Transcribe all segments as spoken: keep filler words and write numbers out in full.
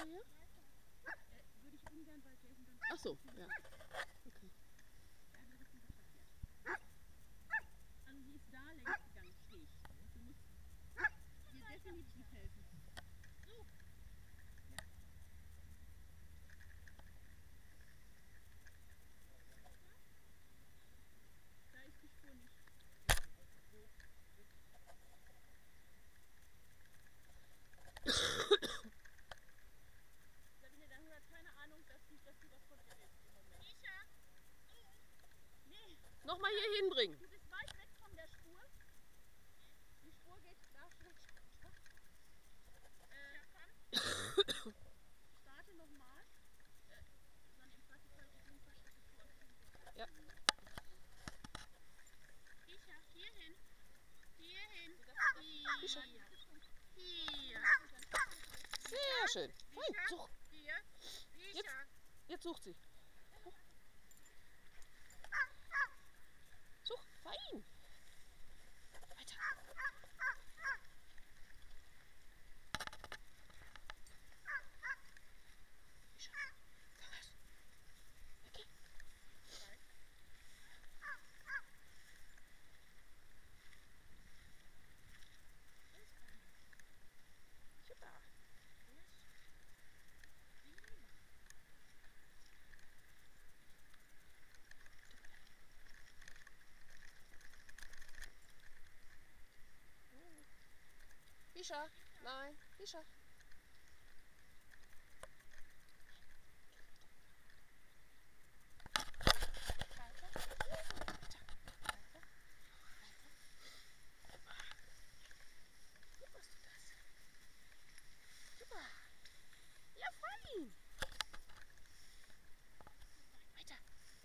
her? Äh, würde ich ungern, weil Jason dann... Ach so, ja. Okay. Also sie ist da längs gegangen, stehe ich. Du musst ihr definitiv helfen. So. Ja. Da ist die Spur nicht. Sabine, dann hat keine Ahnung, dass sie, dass sie was von ihr will im Moment. Misha! Nee. Nochmal hier hinbringen. Du bist weit weg von der Spur. Die Spur geht da schlecht runter. Äh, starte nochmal. Äh, dann im Zweifelsfall geht ein paar Schritte vor. Ja. Misha, hierhin. Hierhin. Misha. Hier. Sehr schön. Fein. Such. Hier. Jetzt, jetzt sucht sie. Such. Fein. Weiter. Misha. Was? Okay. Super. Misha. Nein. Misha. Ja, fein. Weiter.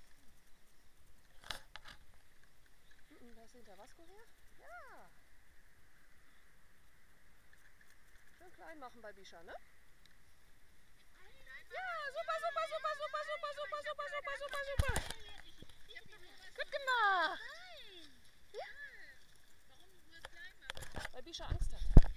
Mhm, da ist hinter Vasco her. Ja. Schön klein machen bei Bisha, ne? Ja, super, super, super, super, super, super, super, super, super, super. Gut gemacht. Nein! Ja! Warum nur klein machen? Weil Bisha Angst hat.